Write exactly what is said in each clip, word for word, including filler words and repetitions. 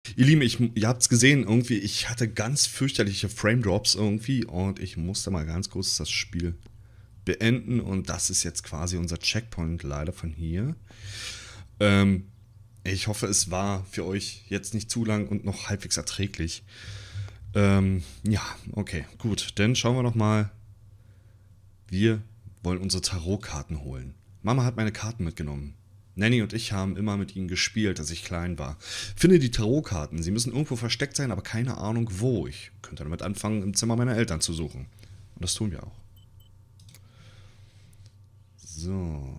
Ihr Lieben, ich, ihr habt es gesehen, irgendwie, ich hatte ganz fürchterliche Frame Drops irgendwie und ich musste mal ganz kurz das Spiel beenden und das ist jetzt quasi unser Checkpoint leider von hier. Ähm, ich hoffe, es war für euch jetzt nicht zu lang und noch halbwegs erträglich. Ähm, ja, okay, gut. Dann schauen wir noch mal. Wir wollen unsere Tarotkarten holen. Mama hat meine Karten mitgenommen. Nanny und ich haben immer mit ihnen gespielt, als ich klein war. Finde die Tarotkarten. Sie müssen irgendwo versteckt sein, aber keine Ahnung wo. Ich könnte damit anfangen, im Zimmer meiner Eltern zu suchen. Und das tun wir auch. So.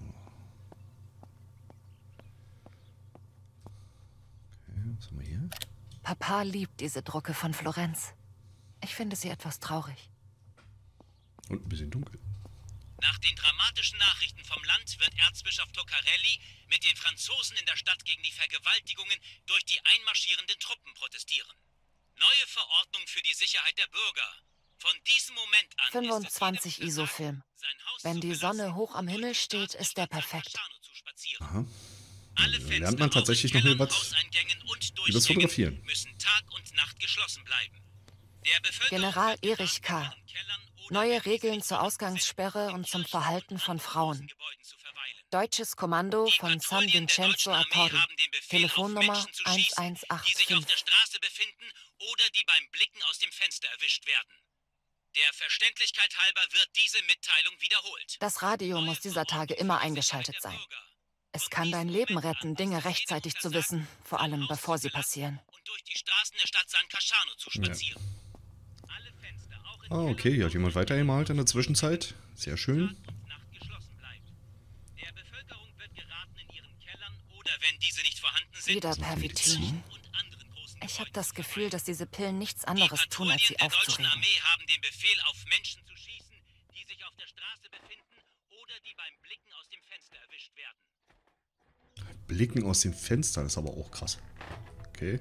Okay, was haben wir hier? Papa liebt diese Drucke von Florenz. Ich finde sie etwas traurig. Und ein bisschen dunkel. Nach den dramatischen Nachrichten vom Land wird Erzbischof Toccarelli mit den Franzosen in der Stadt gegen die Vergewaltigungen durch die einmarschierenden Truppen protestieren. Neue Verordnung für die Sicherheit der Bürger. Von diesem Moment an fünfundzwanzig ist es jedem ISO-Film. versagt, sein Haus Wenn zu die Sonne verlassen hoch am und Himmel durch die steht, ist der Straßenstadt San perfekt. Casciano zu spazieren. Aha. Alle Da Fenster lernt man auch in tatsächlich noch Kellern, was Hauseingängen und über das Fotografieren. Durchgängen müssen Tag und Nacht geschlossen bleiben. Der Bevölkerung General wird geraten, Erich K. in ihren Kellern oder Neue wenn diese Regeln nicht zur vorhanden sind, Ausgangssperre in und zum Kirchen Verhalten und von anderen Frauen. großen Gebäuden zu verweilen. Deutsches Kommando Die von San Patrouillen der Vincenzo deutschen Armee Accordi. haben den Befehl, auf Telefonnummer Menschen zu schießen, die sich auf der elf achtzig. Straße befinden oder die beim Blicken aus dem Fenster erwischt werden. Der Verständlichkeit halber wird diese Mitteilung wiederholt. Das Radio Neue muss dieser Tage Verordnung immer für die eingeschaltet Sicherheit der sein. Bürger. Es Von kann dein diesem Leben Moment an retten, ist Dinge es jedem rechtzeitig zu untersagt, wissen, vor sein allem Haus bevor zu sie verlassen passieren. und durch die Straßen der Stadt San Casciano zu Ja. spazieren. Alle Fenster, auch in Ah, Kellern, okay, hier hat jemand weitergemalt in der Hauseingängen Zwischenzeit. Sehr schön. Tag und Nacht geschlossen bleibt. Der Bevölkerung wird geraten, in ihren Kellern oder wenn diese nicht vorhanden sind, Wieder noch Pervitin. Medizin? und anderen großen Ich habe Gebäuden das zu Gefühl, verweilen. dass diese Pillen nichts Die anderes tun, als Patrouillen sie der deutschen aufzuregen. Armee haben den Befehl, auf Menschen zu schießen, die sich auf der Straße befinden oder die beim Blicken aus dem Fenster erwischt werden. Blicken aus dem Fenster, das ist aber auch krass. Okay.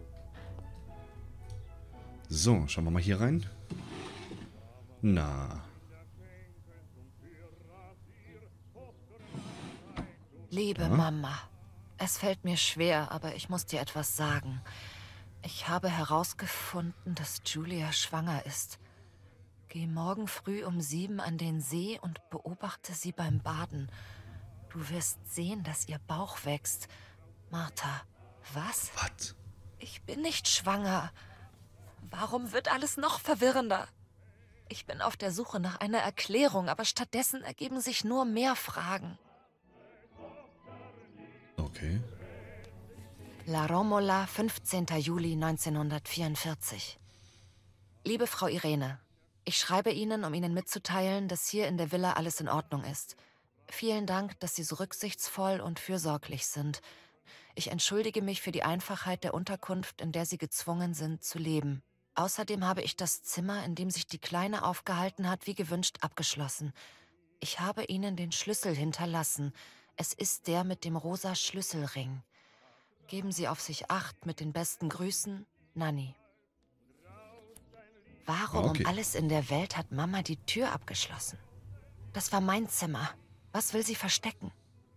So, schauen wir mal hier rein. Na. Liebe Ja? Mama, es fällt mir schwer, aber ich muss dir etwas sagen. Ich habe herausgefunden, dass Julia schwanger ist. Geh morgen früh um sieben an den See und beobachte sie beim Baden. Du wirst sehen, dass ihr Bauch wächst. Martha, was? Was? Ich bin nicht schwanger. Warum wird alles noch verwirrender? Ich bin auf der Suche nach einer Erklärung, aber stattdessen ergeben sich nur mehr Fragen. Okay. La Romola, fünfzehnter Juli neunzehnhundertvierundvierzig. Liebe Frau Irene, ich schreibe Ihnen, um Ihnen mitzuteilen, dass hier in der Villa alles in Ordnung ist. Vielen Dank, dass Sie so rücksichtsvoll und fürsorglich sind. Ich entschuldige mich für die Einfachheit der Unterkunft, in der Sie gezwungen sind zu leben. Außerdem habe ich das Zimmer, in dem sich die Kleine aufgehalten hat, wie gewünscht abgeschlossen. Ich habe Ihnen den Schlüssel hinterlassen. Es ist der mit dem rosa Schlüsselring. Geben Sie auf sich Acht, mit den besten Grüßen, Nanny. Warum um Okay. alles in der Welt hat Mama die Tür abgeschlossen? Das war mein Zimmer. Was will sie verstecken?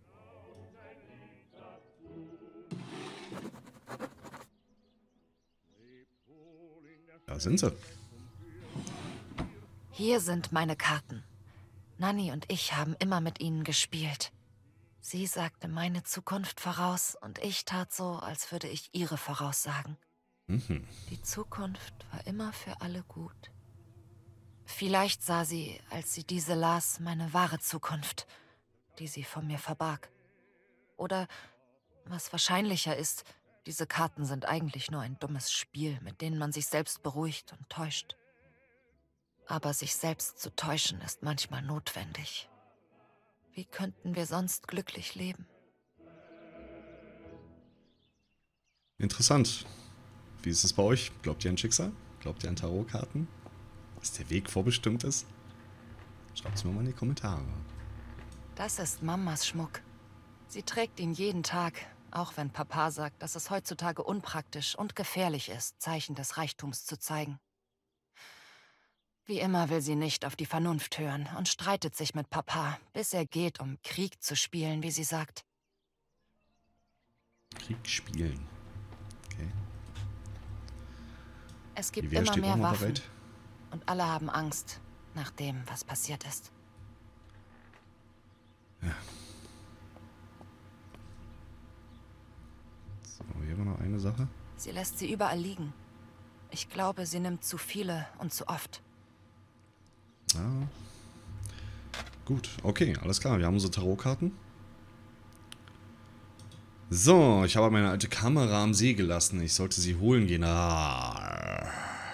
Da sind sie. Hier sind meine Karten. Nanny und ich haben immer mit ihnen gespielt. Sie sagte meine Zukunft voraus und ich tat so, als würde ich ihre voraussagen. Mhm. Die Zukunft war immer für alle gut. Vielleicht sah sie, als sie diese las, meine wahre Zukunft, die sie vor mir verbarg. Oder, was wahrscheinlicher ist, diese Karten sind eigentlich nur ein dummes Spiel, mit denen man sich selbst beruhigt und täuscht. Aber sich selbst zu täuschen ist manchmal notwendig. Wie könnten wir sonst glücklich leben? Interessant. Wie ist es bei euch? Glaubt ihr an Schicksal? Glaubt ihr an Tarotkarten? Dass der Weg vorbestimmt ist? Schreibt es mir mal in die Kommentare. Das ist Mamas Schmuck. Sie trägt ihn jeden Tag, auch wenn Papa sagt, dass es heutzutage unpraktisch und gefährlich ist, Zeichen des Reichtums zu zeigen. Wie immer will sie nicht auf die Vernunft hören und streitet sich mit Papa, bis er geht, um Krieg zu spielen, wie sie sagt. Krieg spielen. Okay. Es gibt Gewehr immer steht mehr auch mal Waffen. bereit. Und alle haben Angst, nach dem, was passiert ist. Ja. So, hier war noch eine Sache. Sie lässt sie überall liegen. Ich glaube, sie nimmt zu viele und zu oft. Ja. Gut, okay, alles klar. Wir haben unsere Tarotkarten. So, ich habe meine alte Kamera am See gelassen. Ich sollte sie holen gehen. Ah.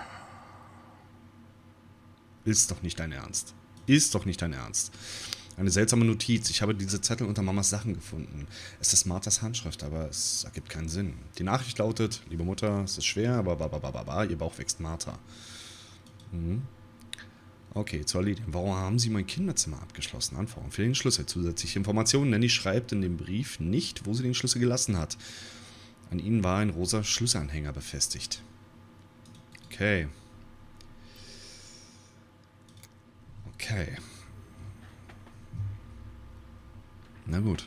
Ist doch nicht dein Ernst. Ist doch nicht dein Ernst. Eine seltsame Notiz. Ich habe diese Zettel unter Mamas Sachen gefunden. Es ist Marthas Handschrift, aber es ergibt keinen Sinn. Die Nachricht lautet: Liebe Mutter, es ist schwer, aber bababababa, ihr Bauch wächst Martha. Mhm. Okay, zu erledigen. Warum haben Sie mein Kinderzimmer abgeschlossen? Anforderung für den Schlüssel. Zusätzliche Informationen. Nanny schreibt in dem Brief nicht, wo sie den Schlüssel gelassen hat. An ihnen war ein rosa Schlüsselanhänger befestigt. Okay. Okay. Na gut.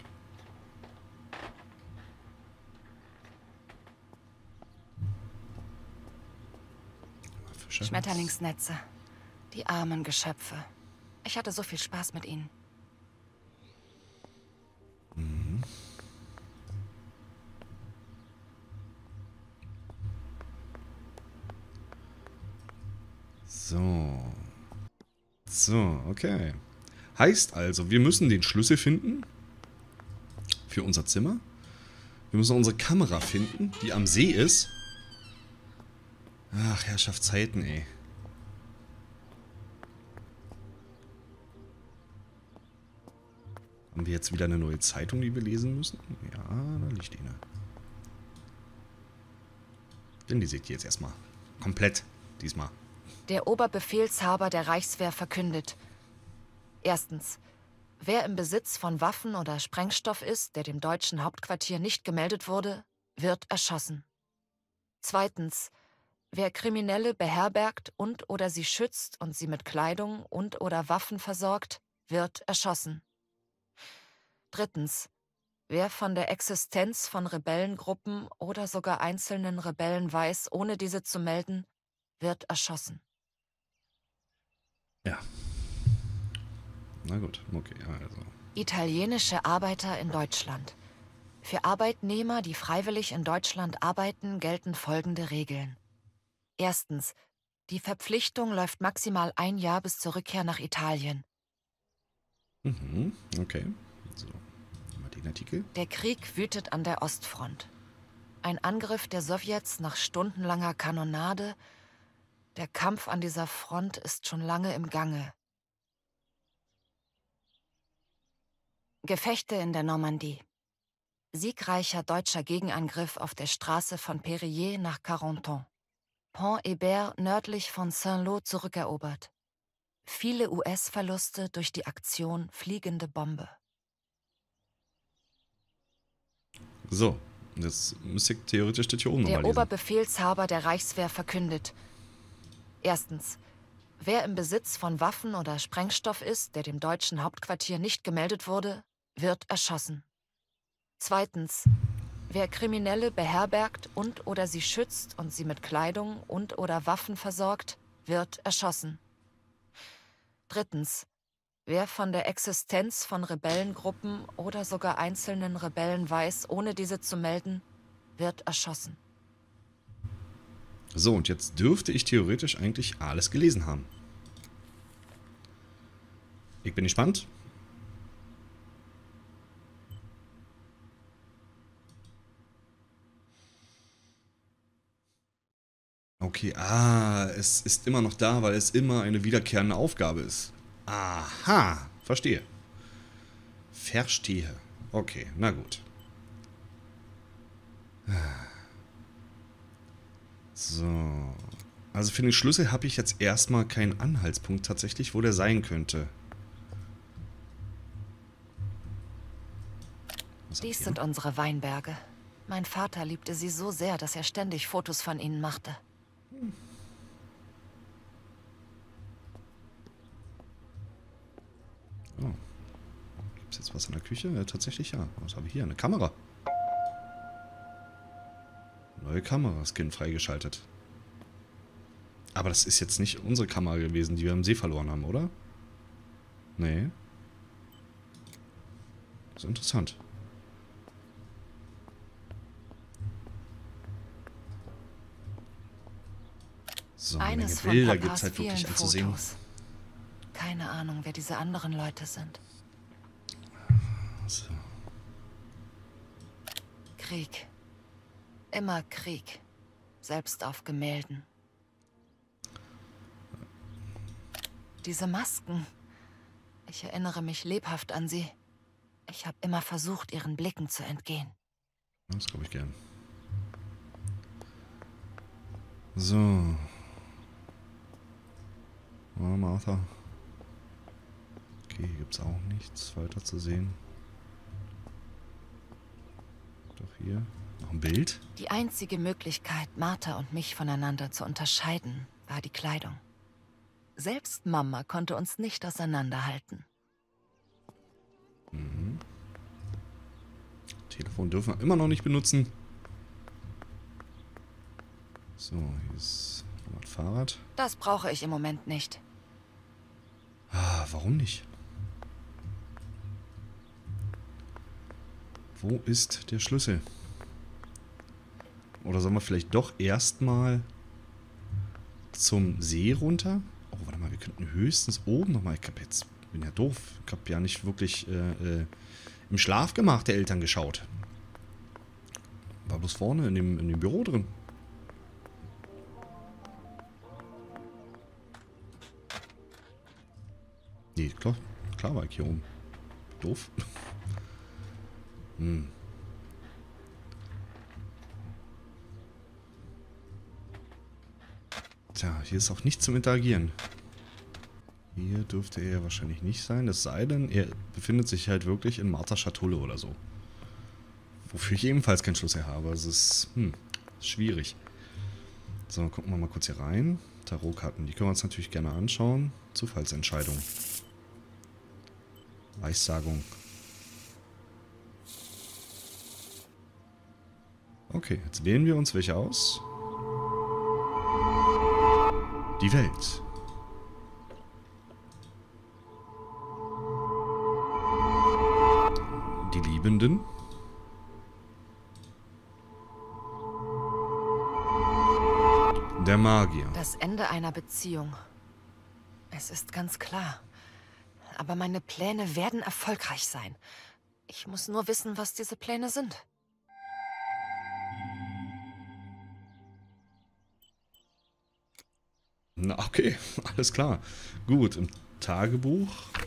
Fischer. Schmetterlingsnetze. Die armen Geschöpfe. Ich hatte so viel Spaß mit ihnen. Mhm. So. So, okay. Heißt also, wir müssen den Schlüssel finden für unser Zimmer. Wir müssen unsere Kamera finden, die am See ist. Ach, Herrschaftszeiten, ey. Haben wir jetzt wieder eine neue Zeitung, die wir lesen müssen? Ja, da liegt eine. Denn die seht ihr jetzt erstmal. Komplett. Diesmal. Der Oberbefehlshaber der Reichswehr verkündet. Erstens. Wer im Besitz von Waffen oder Sprengstoff ist, der dem deutschen Hauptquartier nicht gemeldet wurde, wird erschossen. Zweitens. Wer Kriminelle beherbergt und oder sie schützt und sie mit Kleidung und oder Waffen versorgt, wird erschossen. Drittens. Wer von der Existenz von Rebellengruppen oder sogar einzelnen Rebellen weiß, ohne diese zu melden, wird erschossen. Ja. Na gut, okay, also. Italienische Arbeiter in Deutschland. Für Arbeitnehmer, die freiwillig in Deutschland arbeiten, gelten folgende Regeln. Erstens. Die Verpflichtung läuft maximal ein Jahr bis zur Rückkehr nach Italien. Mhm, okay. So, mal den Artikel. Der Krieg wütet an der Ostfront. Ein Angriff der Sowjets nach stundenlanger Kanonade. Der Kampf an dieser Front ist schon lange im Gange. Gefechte in der Normandie. Siegreicher deutscher Gegenangriff auf der Straße von Périer nach Carentan. Pont-Hébert nördlich von Saint-Lô zurückerobert. Viele U S-Verluste durch die Aktion Fliegende Bombe. So, jetzt müsste ich theoretisch das hier oben Der nochmal lesen. Oberbefehlshaber der Reichswehr verkündet. Erstens. Wer im Besitz von Waffen oder Sprengstoff ist, der dem deutschen Hauptquartier nicht gemeldet wurde, wird erschossen. Zweitens. Wer Kriminelle beherbergt und oder sie schützt und sie mit Kleidung und oder Waffen versorgt, wird erschossen. Drittens. Wer von der Existenz von Rebellengruppen oder sogar einzelnen Rebellen weiß, ohne diese zu melden, wird erschossen. So, und jetzt dürfte ich theoretisch eigentlich alles gelesen haben. Ich bin gespannt. Okay, ah, es ist immer noch da, weil es immer eine wiederkehrende Aufgabe ist. Aha, verstehe. Verstehe. Okay, na gut. So. Also für den Schlüssel habe ich jetzt erstmal keinen Anhaltspunkt tatsächlich, wo der sein könnte. Was hab ich Dies hier sind noch? unsere Weinberge. Mein Vater liebte sie so sehr, dass er ständig Fotos von ihnen machte. Oh. Gibt es jetzt was in der Küche? Ja, tatsächlich ja. Was habe ich hier? Eine Kamera. Neue Kamera-Skin freigeschaltet. Aber das ist jetzt nicht unsere Kamera gewesen, die wir im See verloren haben, oder? Nee. Das ist interessant. So, eine Menge Bilder gibt es halt wirklich anzusehen. Keine Ahnung, wer diese anderen Leute sind. So. Krieg. Immer Krieg. Selbst auf Gemälden. Diese Masken. Ich erinnere mich lebhaft an sie. Ich habe immer versucht, ihren Blicken zu entgehen. Das glaube ich gern. So. Oh, Martha. Okay, hier gibt es auch nichts weiter zu sehen. Doch hier noch ein Bild. Die einzige Möglichkeit, Martha und mich voneinander zu unterscheiden, war die Kleidung. Selbst Mama konnte uns nicht auseinanderhalten. Mhm. Telefon dürfen wir immer noch nicht benutzen. So, hier ist noch ein Fahrrad. Das brauche ich im Moment nicht. Ah, warum nicht? Wo ist der Schlüssel? Oder sollen wir vielleicht doch erstmal zum See runter? Oh, warte mal, wir könnten höchstens oben nochmal. Ich hab jetzt, bin ja doof. Ich habe ja nicht wirklich äh, äh, im Schlafgemach der Eltern geschaut. War bloß vorne in dem, in dem Büro drin. Nee, klar, klar war ich hier oben. Doof. hm. Tja, hier ist auch nichts zum Interagieren. Hier dürfte er wahrscheinlich nicht sein. Es sei denn, er befindet sich halt wirklich in Marthas Schatulle oder so. Wofür ich ebenfalls keinen Schlüssel habe. Es ist hm, schwierig. So, gucken wir mal kurz hier rein. Tarotkarten, die können wir uns natürlich gerne anschauen. Zufallsentscheidung. Weissagung. Okay, jetzt wählen wir uns welche aus. Die Welt. Die Liebenden. Der Magier. Das Ende einer Beziehung. Es ist ganz klar. Aber meine Pläne werden erfolgreich sein. Ich muss nur wissen, was diese Pläne sind. Na, okay, alles klar. Gut, im Tagebuch.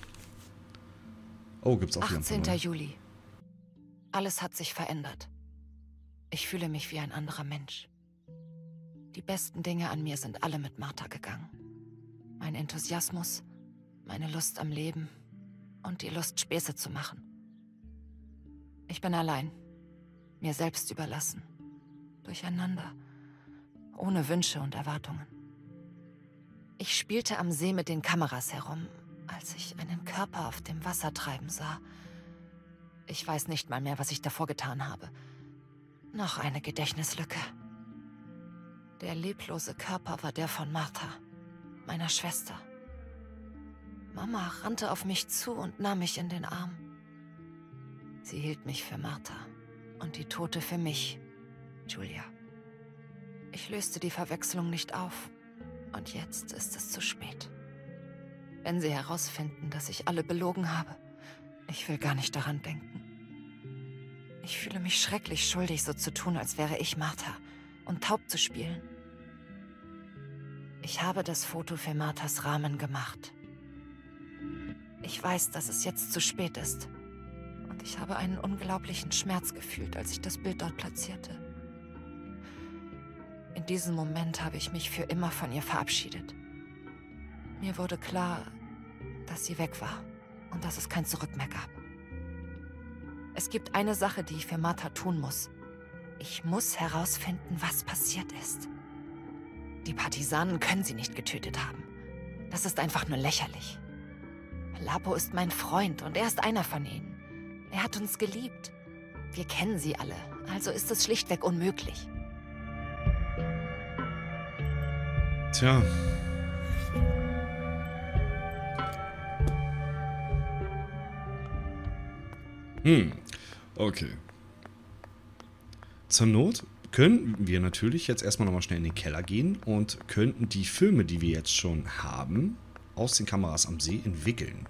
Oh, gibt's auch wieder achtzehnter Juli. Alles hat sich verändert. Ich fühle mich wie ein anderer Mensch. Die besten Dinge an mir sind alle mit Martha gegangen. Mein Enthusiasmus, meine Lust am Leben und die Lust, Späße zu machen. Ich bin allein, mir selbst überlassen, durcheinander, ohne Wünsche und Erwartungen. Ich spielte am See mit den Kameras herum, als ich einen Körper auf dem Wasser treiben sah. Ich weiß nicht mal mehr, was ich davor getan habe. Noch eine Gedächtnislücke. Der leblose Körper war der von Martha, meiner Schwester. Mama rannte auf mich zu und nahm mich in den Arm. Sie hielt mich für Martha und die Tote für mich, Julia. Ich löste die Verwechslung nicht auf und jetzt ist es zu spät. Wenn sie herausfinden, dass ich alle belogen habe, ich will gar nicht daran denken. Ich fühle mich schrecklich schuldig, so zu tun, als wäre ich Martha und taub zu spielen. Ich habe das Foto für Marthas Rahmen gemacht. Ich weiß, dass es jetzt zu spät ist. Und ich habe einen unglaublichen Schmerz gefühlt, als ich das Bild dort platzierte. In diesem Moment habe ich mich für immer von ihr verabschiedet. Mir wurde klar, dass sie weg war und dass es kein Zurück mehr gab. Es gibt eine Sache, die ich für Martha tun muss. Ich muss herausfinden, was passiert ist. Die Partisanen können sie nicht getötet haben. Das ist einfach nur lächerlich. Lapo ist mein Freund und er ist einer von ihnen. Er hat uns geliebt. Wir kennen sie alle, also ist es schlichtweg unmöglich. Tja. Hm, okay. Zur Not könnten wir natürlich jetzt erstmal nochmal schnell in den Keller gehen und könnten die Filme, die wir jetzt schon haben, aus den Kameras am See entwickeln.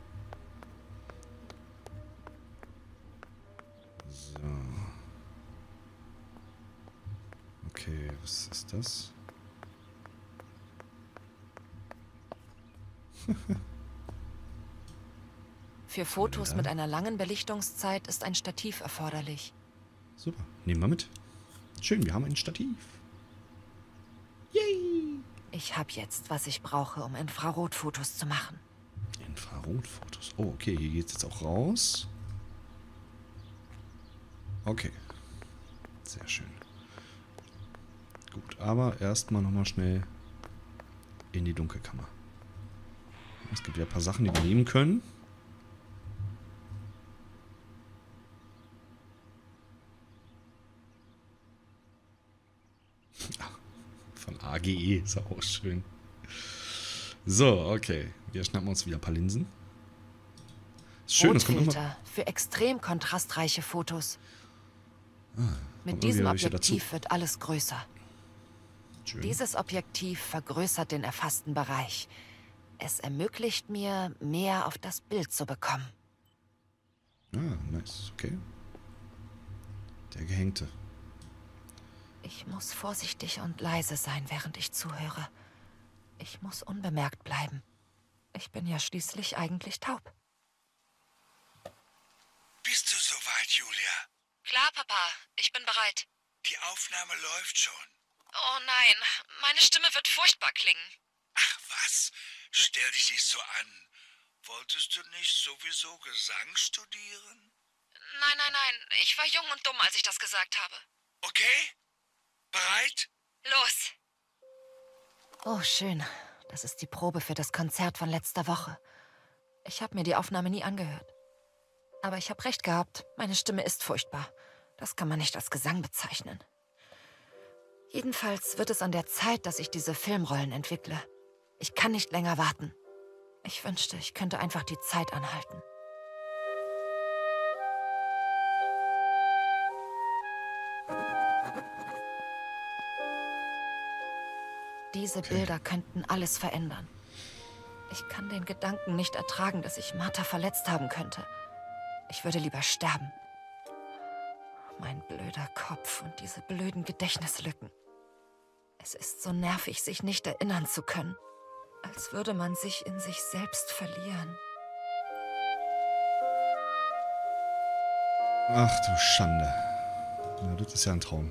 So. Okay, was ist das? Für Fotos mit einer langen Belichtungszeit ist ein Stativ erforderlich. Super, nehmen wir mit. Schön, wir haben ein Stativ. Yay! Ich habe jetzt, was ich brauche, um Infrarotfotos zu machen. Infrarotfotos. Oh, okay, hier geht es jetzt auch raus. Okay. Sehr schön. Gut, aber erstmal nochmal schnell in die Dunkelkammer. Es gibt ja ein paar Sachen, die wir nehmen können. Von A G E ist auch schön. So, okay. Wir schnappen uns wieder ein paar Linsen. Schön, das kommt immer... Rotfilter für extrem kontrastreiche Fotos. Ah, Mit diesem Objektiv wird alles größer. Schön. Dieses Objektiv vergrößert den erfassten Bereich. Es ermöglicht mir, mehr auf das Bild zu bekommen. Ah, nice. Okay. Der Gehängte. Ich muss vorsichtig und leise sein, während ich zuhöre. Ich muss unbemerkt bleiben. Ich bin ja schließlich eigentlich taub. Bist du soweit, Julia? Klar, Papa. Ich bin bereit. Die Aufnahme läuft schon. Oh nein, meine Stimme wird furchtbar klingen. Ach was, stell dich nicht so an. Wolltest du nicht sowieso Gesang studieren? Nein, nein, nein. Ich war jung und dumm, als ich das gesagt habe. Okay? Bereit? Los! Oh, schön. Das ist die Probe für das Konzert von letzter Woche. Ich habe mir die Aufnahme nie angehört. Aber ich habe recht gehabt. Meine Stimme ist furchtbar. Das kann man nicht als Gesang bezeichnen. Jedenfalls wird es an der Zeit, dass ich diese Filmrollen entwickle. Ich kann nicht länger warten. Ich wünschte, ich könnte einfach die Zeit anhalten. Diese Okay. Bilder könnten alles verändern. Ich kann den Gedanken nicht ertragen, dass ich Martha verletzt haben könnte. Ich würde lieber sterben. Mein blöder Kopf und diese blöden Gedächtnislücken. Es ist so nervig, sich nicht erinnern zu können. Als würde man sich in sich selbst verlieren. Ach du Schande. Ja, das ist ja ein Traum.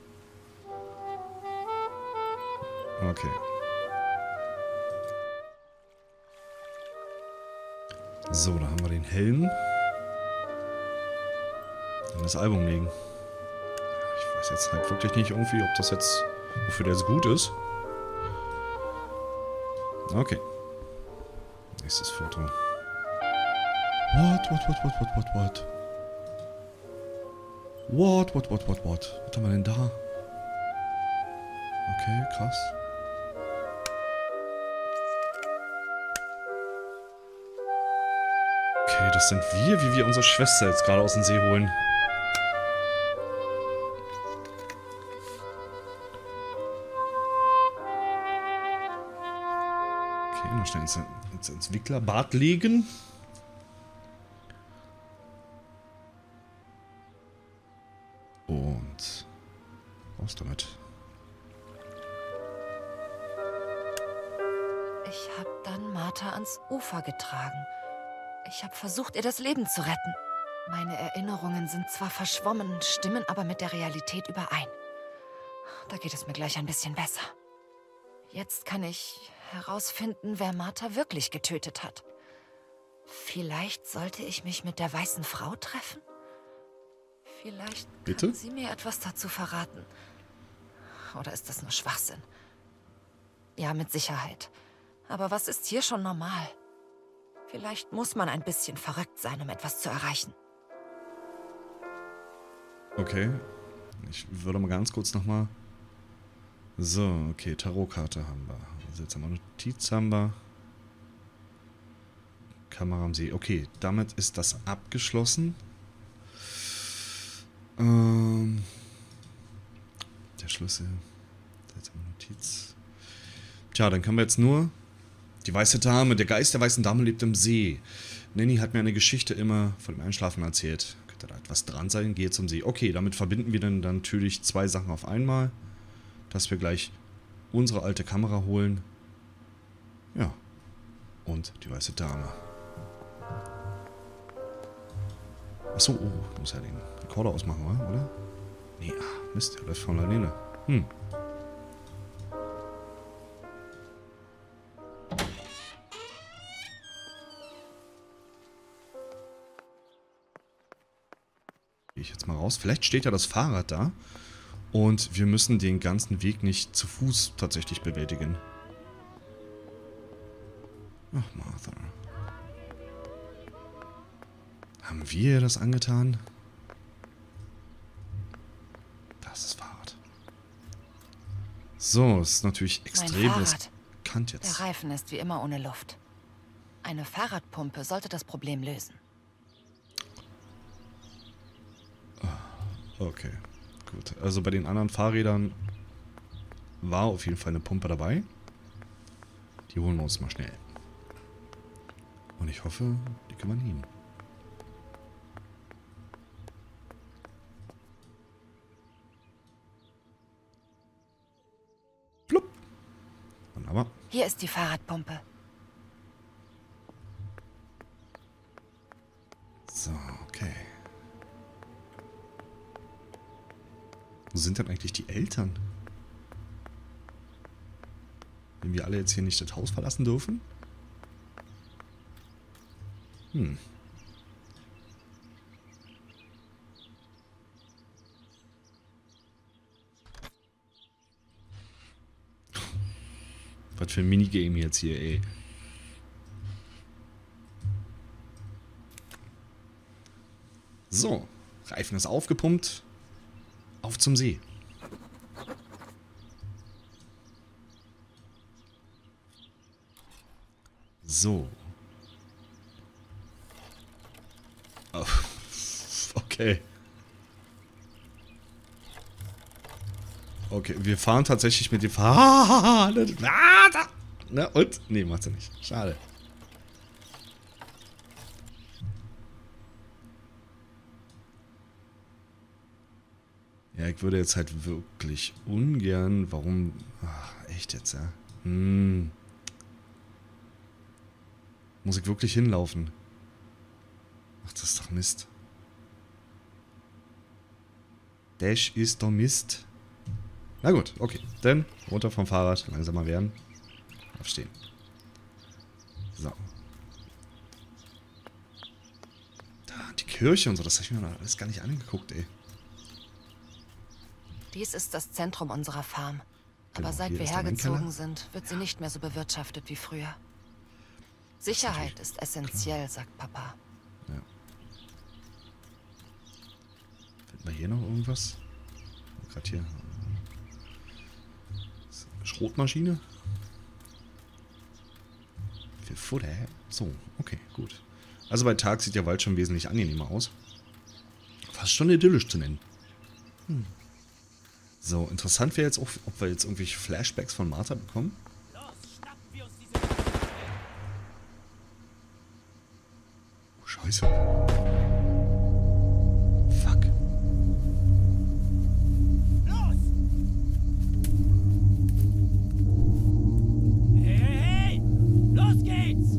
Okay. So, da haben wir den Helm. Dann das Album legen. Ich weiß jetzt halt wirklich nicht irgendwie, ob das jetzt, wofür der jetzt gut ist. Okay. Nächstes Foto. What, what, what, what, what, what, what? What, what, what, what, what? Was haben wir denn da? Okay, krass. Okay, das sind wir, wie wir unsere Schwester jetzt gerade aus dem See holen. Okay, noch schnell ins, ins Entwicklerbad legen. Und raus damit. Ich habe dann Martha ans Ufer getragen. Ich habe versucht, ihr das Leben zu retten. Meine Erinnerungen sind zwar verschwommen, stimmen aber mit der Realität überein. Da geht es mir gleich ein bisschen besser. Jetzt kann ich herausfinden, wer Martha wirklich getötet hat. Vielleicht sollte ich mich mit der weißen Frau treffen? Vielleicht Bitte? kann sie mir etwas dazu verraten. Oder ist das nur Schwachsinn? Ja, mit Sicherheit. Aber was ist hier schon normal? Vielleicht muss man ein bisschen verrückt sein, um etwas zu erreichen. Okay. Ich würde mal ganz kurz nochmal So, okay, Tarotkarte haben wir. Also jetzt haben wir Notiz, haben wir. Kamera am See. Okay, damit ist das abgeschlossen. Ähm, der Schlüssel. Jetzt haben wir Notiz. Tja, dann können wir jetzt nur... Die weiße Dame, der Geist der weißen Dame lebt im See. Nanny hat mir eine Geschichte immer vor dem Einschlafen erzählt. Könnte da etwas dran sein? Geht zum See. Okay, damit verbinden wir dann, dann natürlich zwei Sachen auf einmal. Dass wir gleich unsere alte Kamera holen. Ja. Und die weiße Dame. Achso, oh, ich muss ja den Rekorder ausmachen, oder? Nee, ah, Mist, der läuft von alleine. Hm. Gehe ich jetzt mal raus. Vielleicht steht ja das Fahrrad da. Und wir müssen den ganzen Weg nicht zu Fuß tatsächlich bewältigen. Ach, Martha. Haben wir ihr das angetan? Das ist Fahrrad. So, es ist natürlich extrem riskant jetzt. Der Reifen ist wie immer ohne Luft. Eine Fahrradpumpe sollte das Problem lösen. Okay, gut. Also bei den anderen Fahrrädern war auf jeden Fall eine Pumpe dabei. Die holen wir uns mal schnell. Und ich hoffe, die können wir nehmen. Plupp. Wunderbar. Hier ist die Fahrradpumpe. So, okay. Wo sind denn eigentlich die Eltern? Wenn wir alle jetzt hier nicht das Haus verlassen dürfen? Hm. Was für ein Minigame jetzt hier, ey. So, Reifen ist aufgepumpt. Auf zum See. So. Oh. Okay. Okay, wir fahren tatsächlich mit dem Fahrrad. Na und? Nee, macht sie nicht. Schade. Ja, ich würde jetzt halt wirklich ungern... Warum... Ach, echt jetzt, ja? Hm. Muss ich wirklich hinlaufen? Ach, das ist doch Mist. Das ist doch Mist. Na gut, okay. Dann runter vom Fahrrad, langsamer werden. Aufstehen. So. Da, die Kirche und so, das habe ich mir noch alles gar nicht angeguckt, ey. Dies ist das Zentrum unserer Farm. Aber Genau, seit hier wir ist der hergezogen Weinkeller. sind, wird sie nicht mehr so bewirtschaftet wie früher. Sicherheit ist essentiell, sagt Papa. Ja. Finden wir hier noch irgendwas? Gerade hier. Schrotmaschine? Für Futter? So, okay, gut. Also bei Tag sieht der Wald schon wesentlich angenehmer aus. Fast schon idyllisch zu nennen. Hm. So, interessant wäre jetzt auch, ob wir jetzt irgendwelche Flashbacks von Martha bekommen. Oh, Scheiße. Fuck. Los! Hey, hey, hey! Los geht's!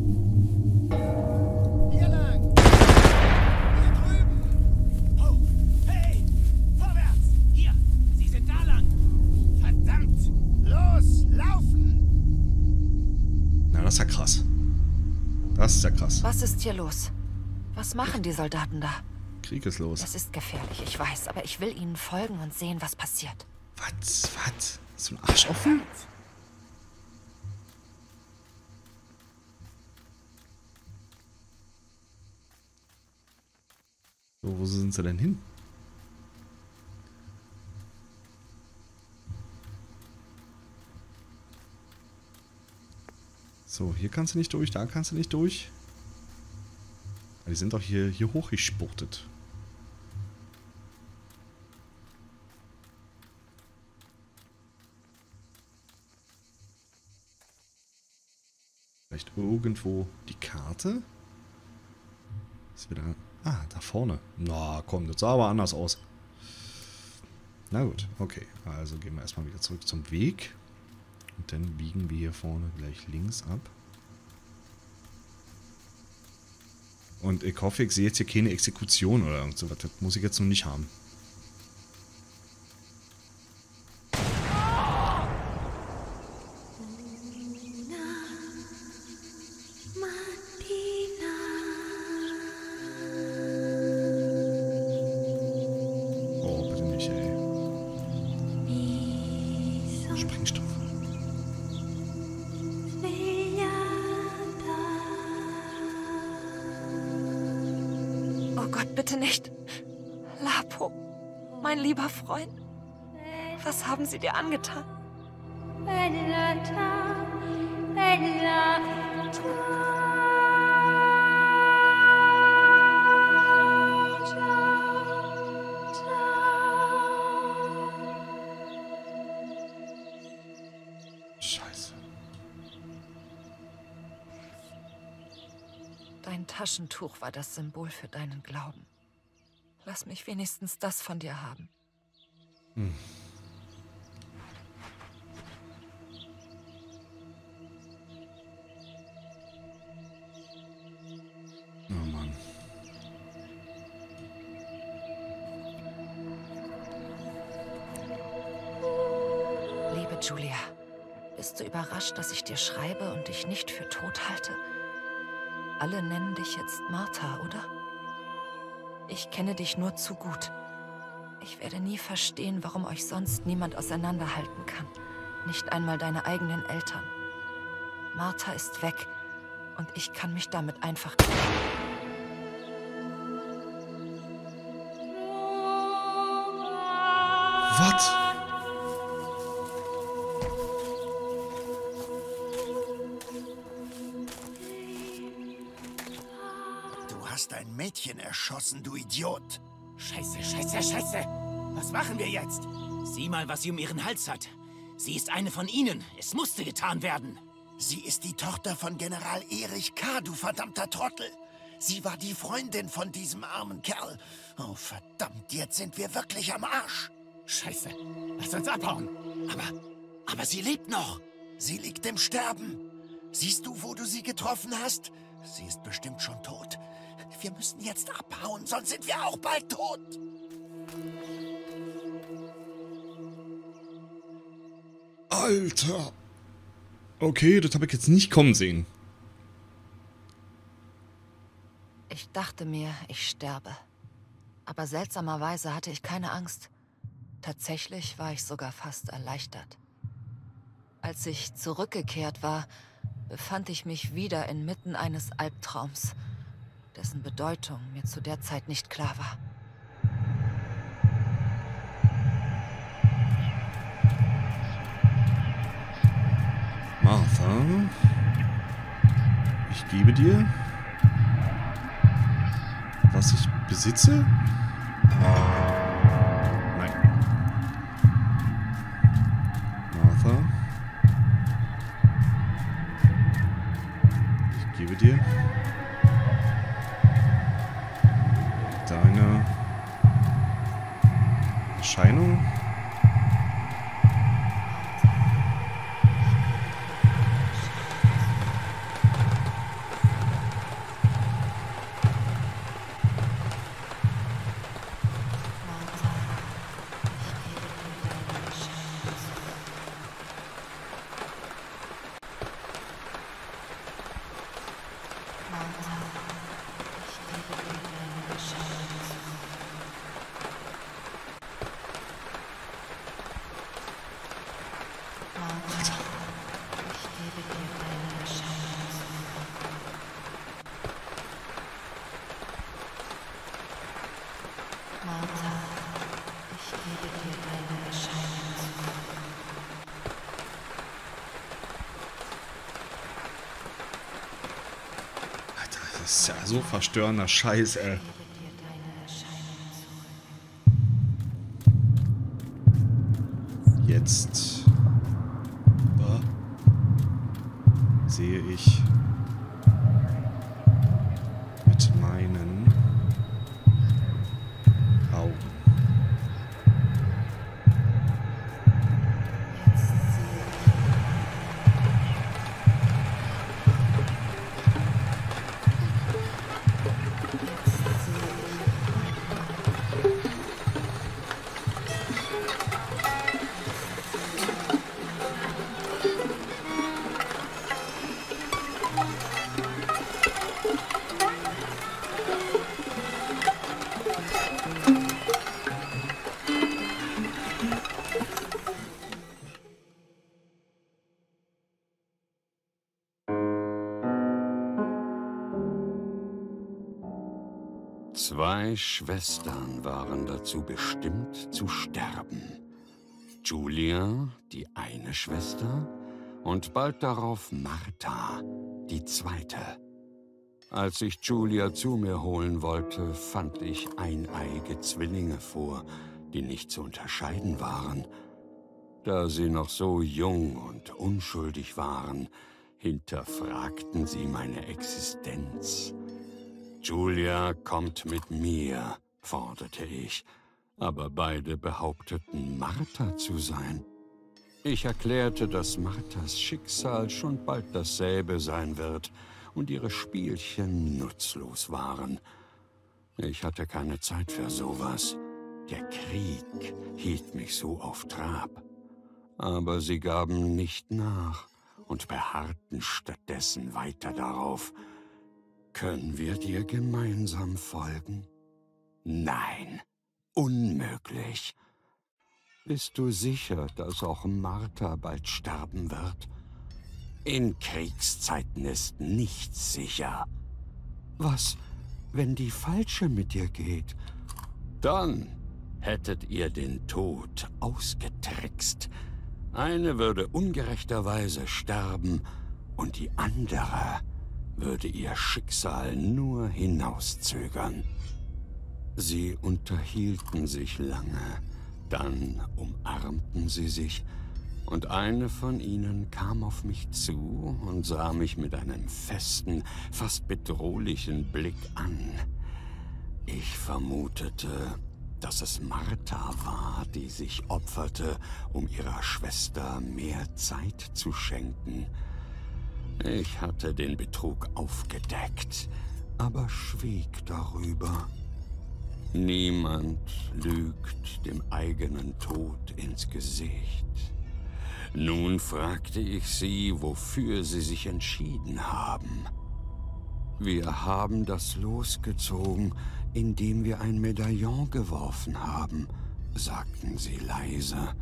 Hier lang! Hier drüben! Oh, hey! Vorwärts! Hier! Sie sind da lang! Verdammt! Los! Laufen! Na, das ist ja krass. Das ist ja krass. Was ist hier los? Was machen die Soldaten da? Krieg ist los. Es ist gefährlich, ich weiß, aber ich will ihnen folgen und sehen, was passiert. Was? Was? So ein Arsch offen? So, wo sind sie denn hin? So, hier kannst du nicht durch, da kannst du nicht durch. Die sind doch hier, hier hochgespuchtet. Vielleicht irgendwo die Karte? Ist wieder... Ah, da vorne. Na komm, das sah aber anders aus. Na gut, okay. Also gehen wir erstmal wieder zurück zum Weg. Und dann biegen wir hier vorne gleich links ab. Und ich hoffe, ich sehe jetzt hier keine Exekution oder irgend sowas. Das muss ich jetzt noch nicht haben. Oh, bitte nicht, ey. Sprengstoff. Oh Gott, bitte nicht. Lapo, mein lieber Freund. Was haben sie dir angetan? Scheiße. Dein Taschentuch war das Symbol für deinen Glauben. Lass mich wenigstens das von dir haben. Hm. Oh Mann. Liebe Julia, bist du überrascht, dass ich dir schreibe und dich nicht für tot halte? Alle nennen dich jetzt Martha, oder? Ich kenne dich nur zu gut. Ich werde nie verstehen, warum euch sonst niemand auseinanderhalten kann. Nicht einmal deine eigenen Eltern. Martha ist weg und ich kann mich damit einfach... Was? Du hast ein Mädchen erschossen, du Idiot. Scheiße, scheiße, scheiße. Was machen wir jetzt? Sieh mal, was sie um ihren Hals hat. Sie ist eine von ihnen. Es musste getan werden. Sie ist die Tochter von General Erich K., du verdammter Trottel. Sie war die Freundin von diesem armen Kerl. Oh, verdammt, jetzt sind wir wirklich am Arsch. Scheiße, lass uns abhauen. Aber, aber sie lebt noch. Sie liegt im Sterben. Siehst du, wo du sie getroffen hast? Sie ist bestimmt schon tot. Wir müssen jetzt abhauen, sonst sind wir auch bald tot. Alter. Okay, das habe ich jetzt nicht kommen sehen. Ich dachte mir, ich sterbe. Aber seltsamerweise hatte ich keine Angst. Tatsächlich war ich sogar fast erleichtert. Als ich zurückgekehrt war, befand ich mich wieder inmitten eines Albtraums, dessen Bedeutung mir zu der Zeit nicht klar war. Martha, ich gebe dir, was ich besitze? Nein. Martha, ich gebe dir deine Erscheinung. Das ist ja so verstörender Scheiß, ey. Jetzt äh, sehe ich mit meinen Augen. Zwei Schwestern waren dazu bestimmt zu sterben. Julia, die eine Schwester, und bald darauf Martha, die zweite. Als ich Julia zu mir holen wollte, fand ich eineige Zwillinge vor, die nicht zu unterscheiden waren. Da sie noch so jung und unschuldig waren, hinterfragten sie meine Existenz. Julia kommt mit mir, forderte ich, aber beide behaupteten, Martha zu sein. Ich erklärte, dass Marthas Schicksal schon bald dasselbe sein wird und ihre Spielchen nutzlos waren. Ich hatte keine Zeit für sowas. Der Krieg hielt mich so auf Trab. Aber sie gaben nicht nach und beharrten stattdessen weiter darauf. Können wir dir gemeinsam folgen? Nein, unmöglich. Bist du sicher, dass auch Martha bald sterben wird? In Kriegszeiten ist nichts sicher. Was, wenn die Falsche mit dir geht? Dann hättet ihr den Tod ausgetrickst. Eine würde ungerechterweise sterben und die andere würde ihr Schicksal nur hinauszögern. Sie unterhielten sich lange, dann umarmten sie sich, und eine von ihnen kam auf mich zu und sah mich mit einem festen, fast bedrohlichen Blick an. Ich vermutete, dass es Martha war, die sich opferte, um ihrer Schwester mehr Zeit zu schenken. Ich hatte den Betrug aufgedeckt, aber schwieg darüber. Niemand lügt dem eigenen Tod ins Gesicht. Nun fragte ich sie, wofür sie sich entschieden haben. Wir haben das Los gezogen, indem wir ein Medaillon geworfen haben, sagten sie leise.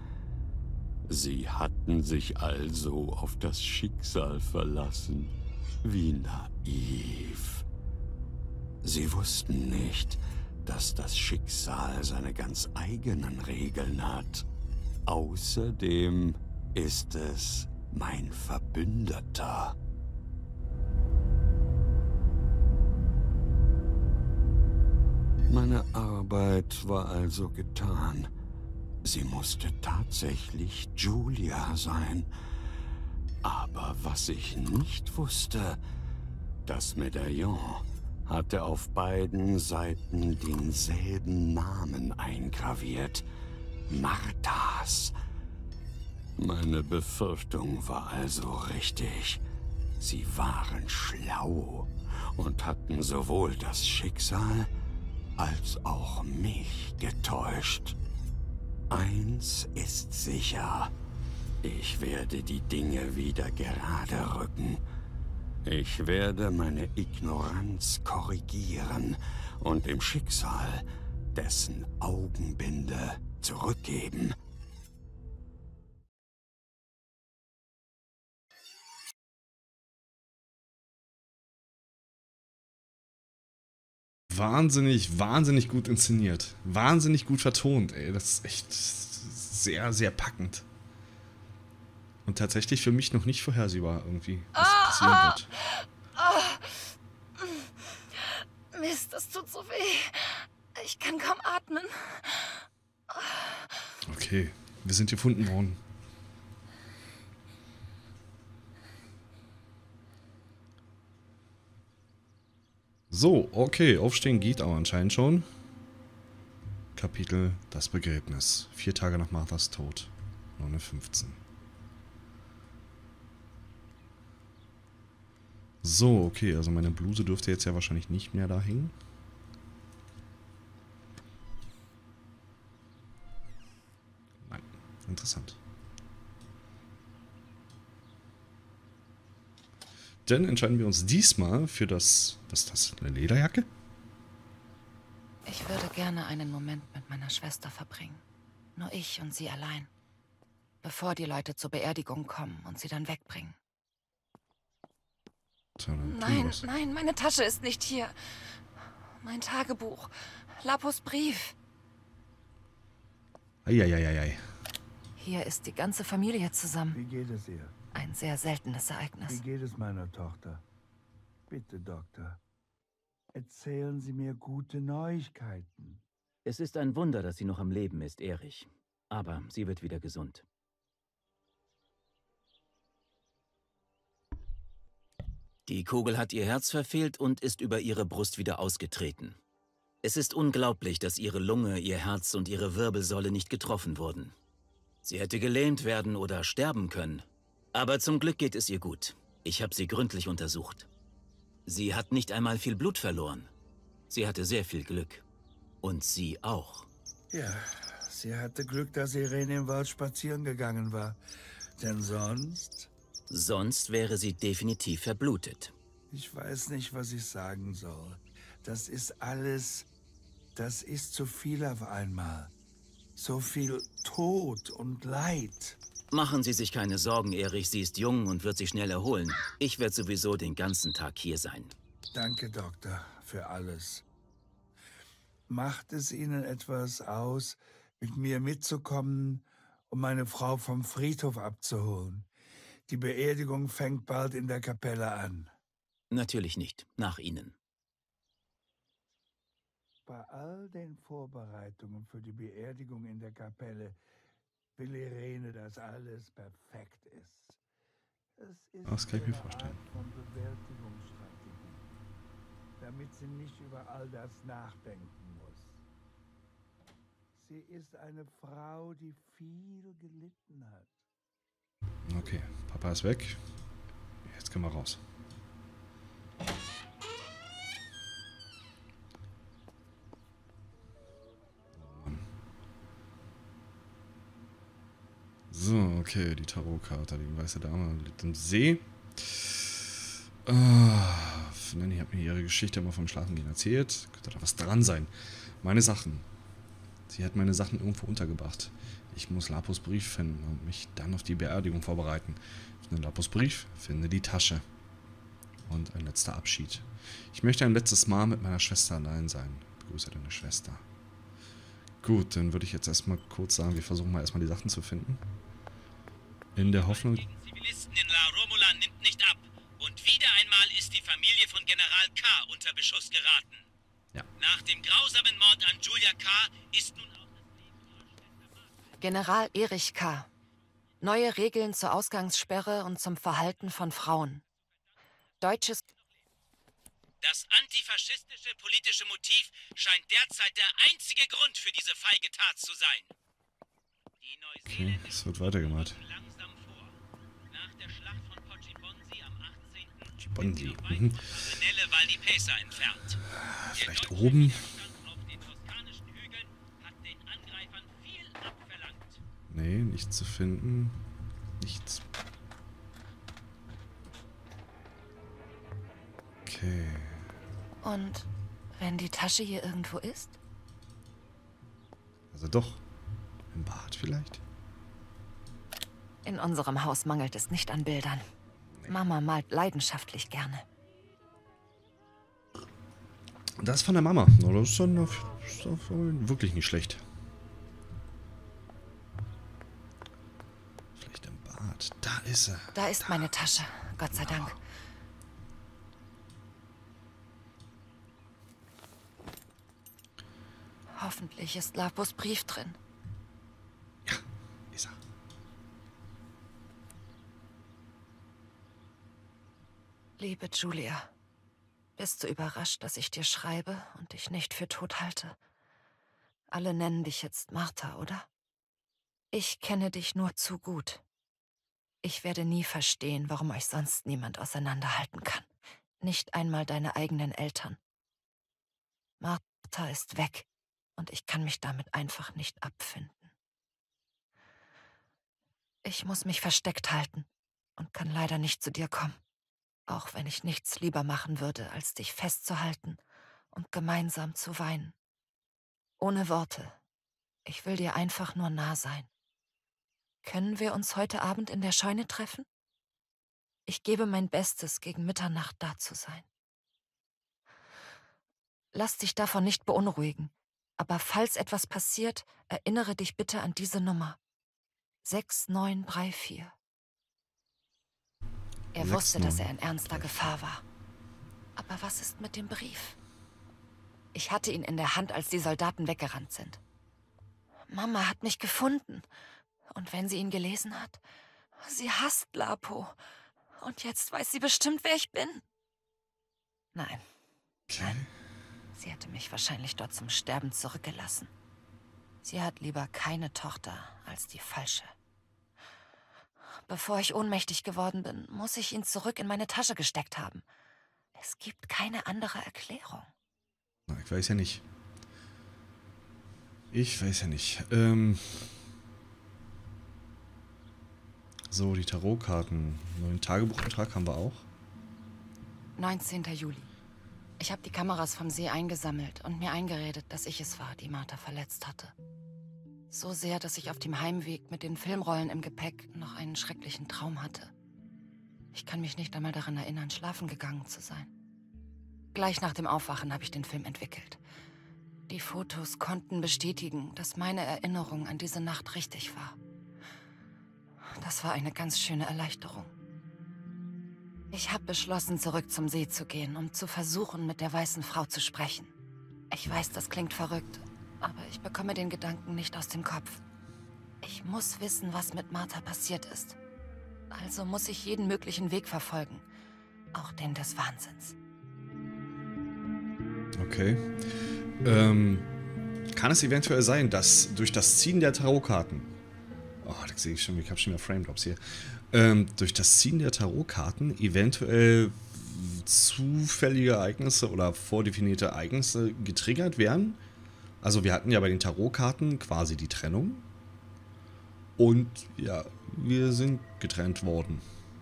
Sie hatten sich also auf das Schicksal verlassen. Wie naiv. Sie wussten nicht, dass das Schicksal seine ganz eigenen Regeln hat. Außerdem ist es mein Verbündeter. Meine Arbeit war also getan. Sie musste tatsächlich Julia sein. Aber was ich nicht wusste, das Medaillon hatte auf beiden Seiten denselben Namen eingraviert. Marthas. Meine Befürchtung war also richtig. Sie waren schlau und hatten sowohl das Schicksal als auch mich getäuscht. Eins ist sicher, ich werde die Dinge wieder gerade rücken. Ich werde meine Ignoranz korrigieren und dem Schicksal dessen Augenbinde zurückgeben. Wahnsinnig, wahnsinnig gut inszeniert. Wahnsinnig gut vertont, ey. Das ist echt sehr, sehr packend. Und tatsächlich für mich noch nicht vorhersehbar irgendwie, was passieren wird. das tut so weh. Ich kann kaum atmen. Okay, wir sind gefunden worden. So, okay, aufstehen geht aber anscheinend schon. Kapitel Das Begräbnis. Vier Tage nach Marthas Tod. neun Uhr fünfzehn. So, okay, also meine Bluse dürfte jetzt ja wahrscheinlich nicht mehr da hängen. Nein, interessant. Dann entscheiden wir uns diesmal für das... Was ist das? Eine Lederjacke? Ich würde gerne einen Moment mit meiner Schwester verbringen. Nur ich und sie allein. Bevor die Leute zur Beerdigung kommen und sie dann wegbringen. So, dann tun wir Nein, das. nein, meine Tasche ist nicht hier. Mein Tagebuch. Lapos Brief. Eieieiei. Hier ist die ganze Familie Wie zusammen. geht es ihr? Ein sehr seltenes Wie Ereignis. geht es meiner Tochter? Bitte, Doktor. Erzählen Sie mir gute Neuigkeiten. Es ist ein Wunder, dass sie noch am Leben ist, Erich. Aber sie wird wieder gesund. Die Kugel hat ihr Herz verfehlt und ist über ihre Brust wieder ausgetreten. Es ist unglaublich, dass ihre Lunge, ihr Herz und ihre Wirbelsäule nicht getroffen wurden. Sie hätte gelähmt werden oder sterben können. Aber zum Glück geht es ihr gut. Ich habe sie gründlich untersucht. Sie hat nicht einmal viel Blut verloren. Sie hatte sehr viel Glück. Und sie auch. Ja, sie hatte Glück, dass Irene im Wald spazieren gegangen war. Denn sonst... Sonst wäre sie definitiv verblutet. Ich weiß nicht, was ich sagen soll. Das ist alles... Das ist zu viel auf einmal. So viel Tod und Leid. Machen Sie sich keine Sorgen, Erich. Sie ist jung und wird sich schnell erholen. Ich werde sowieso den ganzen Tag hier sein. Danke, Doktor, für alles. Macht es Ihnen etwas aus, mit mir mitzukommen, um meine Frau vom Friedhof abzuholen? Die Beerdigung fängt bald in der Kapelle an. Natürlich nicht. Nach Ihnen. Bei all den Vorbereitungen für die Beerdigung in der Kapelle will Irene, dass alles perfekt ist. Es ist Das kann ich mir ihre vorstellen. Art von Bewältigungsstrategie, damit sie nicht über all das nachdenken muss. Sie ist eine Frau, die viel gelitten hat. Okay, Papa ist weg. Jetzt können wir raus. So, okay, die Tarotkarte, die weiße Dame liegt im See. Ah, Nanny hat mir ihre Geschichte immer vom Schlafengehen erzählt. Könnte da was dran sein. Meine Sachen. Sie hat meine Sachen irgendwo untergebracht. Ich muss Lapos Brief finden und mich dann auf die Beerdigung vorbereiten. Finde Lapos Brief, finde die Tasche. Und ein letzter Abschied. Ich möchte ein letztes Mal mit meiner Schwester allein sein. Begrüße deine Schwester. Gut, dann würde ich jetzt erstmal kurz sagen, wir versuchen mal erstmal die Sachen zu finden. In der Hoffnung... gegen Zivilisten in La Romola nimmt nicht ab. Und wieder einmal ist die Familie von General K. unter Beschuss geraten. Ja. Nach dem grausamen Mord an Julia K. ist nun auch das Leben ihrer Schwester Martha. General Erich K. Neue Regeln zur Ausgangssperre und zum Verhalten von Frauen. Deutsches... Das antifaschistische politische Motiv scheint derzeit der einzige Grund für diese feige Tat zu sein. Die Okay, es wird weitergemacht. langsam vor. Nach der Schlacht von Poggibonsi am achtzehnten Poggibonsi, weit mhm. von Marinelle Val di Pesa entfernt. Vielleicht Der deutsche oben. Widerstand auf den toskanischen Hügeln hat den Angreifern viel abverlangt. Nee, nichts zu finden. Nichts. Okay. Und wenn die Tasche hier irgendwo ist? Also doch. Im Bad vielleicht? In unserem Haus mangelt es nicht an Bildern. Mama malt leidenschaftlich gerne. Das ist von der Mama. Na, das ist dann auf, ist auf wirklich nicht schlecht. Vielleicht im Bad. Da ist sie. Da ist meine Tasche, Gott sei Dank. Hoffentlich ist Lapos Brief drin. Ja, Lisa. Liebe Julia, bist du überrascht, dass ich dir schreibe und dich nicht für tot halte? Alle nennen dich jetzt Martha, oder? Ich kenne dich nur zu gut. Ich werde nie verstehen, warum euch sonst niemand auseinanderhalten kann. Nicht einmal deine eigenen Eltern. Martha ist weg und ich kann mich damit einfach nicht abfinden. Ich muss mich versteckt halten und kann leider nicht zu dir kommen. Auch wenn ich nichts lieber machen würde, als dich festzuhalten und gemeinsam zu weinen. Ohne Worte. Ich will dir einfach nur nah sein. Können wir uns heute Abend in der Scheune treffen? Ich gebe mein Bestes, gegen Mitternacht da zu sein. Lass dich davon nicht beunruhigen. Aber falls etwas passiert, erinnere dich bitte an diese Nummer. sechs neun drei vier. Er wusste, dass er in ernster Gefahr war. Aber was ist mit dem Brief? Ich hatte ihn in der Hand, als die Soldaten weggerannt sind. Mama hat mich gefunden. Und wenn sie ihn gelesen hat, sie hasst Lapo. Und jetzt weiß sie bestimmt, wer ich bin. Nein. Okay. Nein. Sie hätte mich wahrscheinlich dort zum Sterben zurückgelassen. Sie hat lieber keine Tochter als die falsche. Bevor ich ohnmächtig geworden bin, muss ich ihn zurück in meine Tasche gesteckt haben. Es gibt keine andere Erklärung. Na, ich weiß ja nicht. Ich weiß ja nicht. Ähm so, die Tarotkarten. Neuen Tagebucheintrag haben wir auch. neunzehnter Juli. Ich habe die Kameras vom See eingesammelt und mir eingeredet, dass ich es war, die Martha verletzt hatte. So sehr, dass ich auf dem Heimweg mit den Filmrollen im Gepäck noch einen schrecklichen Traum hatte. Ich kann mich nicht einmal daran erinnern, schlafen gegangen zu sein. Gleich nach dem Aufwachen habe ich den Film entwickelt. Die Fotos konnten bestätigen, dass meine Erinnerung an diese Nacht richtig war. Das war eine ganz schöne Erleichterung. Ich habe beschlossen, zurück zum See zu gehen, um zu versuchen, mit der weißen Frau zu sprechen. Ich weiß, das klingt verrückt, aber ich bekomme den Gedanken nicht aus dem Kopf. Ich muss wissen, was mit Martha passiert ist. Also muss ich jeden möglichen Weg verfolgen, auch den des Wahnsinns. Okay. Ähm, kann es eventuell sein, dass durch das Ziehen der Tarotkarten, oh, das sehe ich schon, ich habe schon wieder Frame-Drops hier, ähm, durch das Ziehen der Tarotkarten eventuell zufällige Ereignisse oder vordefinierte Ereignisse getriggert werden? Also wir hatten ja bei den Tarotkarten quasi die Trennung und ja, wir sind getrennt worden.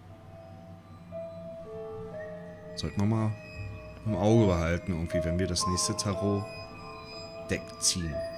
Sollten wir mal im Auge behalten, irgendwie, wenn wir das nächste Tarot-Deck ziehen.